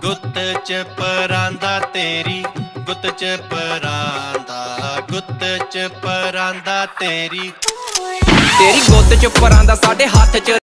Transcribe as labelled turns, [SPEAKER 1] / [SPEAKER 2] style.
[SPEAKER 1] ਗੁੱਤ ਚ ਪਰਾਂਦਾ ਤੇਰੀ, ਗੁੱਤ ਚ ਪਰਾਂਦਾ, ਗੁੱਤ ਚ ਪਰਾਂਦਾ ਤੇਰੀ।
[SPEAKER 2] ਤੇਰੀ ਗੁੱਤ ਚ ਪਰਾਂਦਾ ਸਾਡੇ ਹੱਥ ਚ